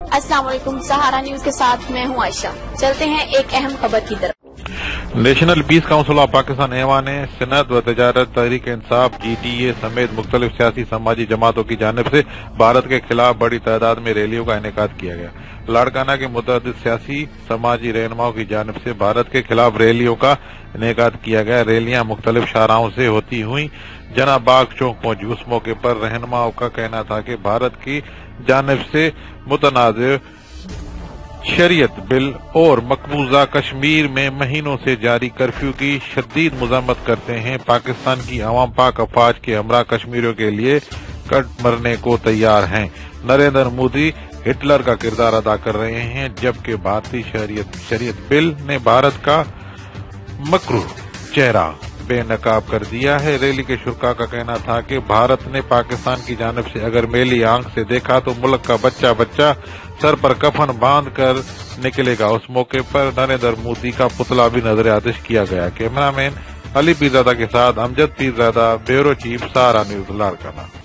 السلام علیکم، سہارا نیوز کے ساتھ میں ہوں عائشہ۔ چلتے ہیں ایک اہم خبر کی طرف۔ National peace council of Pakistan ایوان نے صنعت و تجارت، تحریک انصاف، جی ٹی اے سمیت مختلف سیاسی سماجی جماعتوں کی جانب سے بھارت کے خلاف بڑی تعداد میں ریلیوں کا انعقاد کیا گیا۔ لاڑکانہ کے متعدد سیاسی سماجی رہنماؤں کی جانب سے بھارت کے خلاف ریلیوں کا انعقاد کیا گیا۔ ریلیاں مختلف شاہراہوں سے ہوتی ہوئی جناح باغ چوک پہنچی۔ اس موقع پر رہنماؤں کا کہنا تھا کہ بھارت کی جانب سے متنازع شریعت بل اور مقبوضہ کشمیر میں مہینوں سے جاری کرفیو کی شدید مذمت کرتے ہیں۔ پاکستان کی عوام پاک افواج کے ہمراہ کشمیریوں کے لیے کٹ مرنے کو تیار ہیں۔ نریندر مودی ہٹلر کا کردار ادا کر رہے ہیں، جبکہ بھارتی شریعت بل نے بھارت کا مکروہ چہرہ بے نقاب کر دیا ہے۔ ریلی کے شرکاء کا کہنا تھا کہ بھارت نے پاکستان کی جانب سے اگر میلی آنکھ سے دیکھا تو ملک کا بچہ بچہ سر پر کفن باندھ کر نکلے گا۔ اس موقع پر نریندر مودی کا پتلا بھی نظر آتش کیا گیا۔ کیمرہ مین علی پیرزادہ کے ساتھ Amjad Pirzada, bureau chief, Sahara news, Larkana.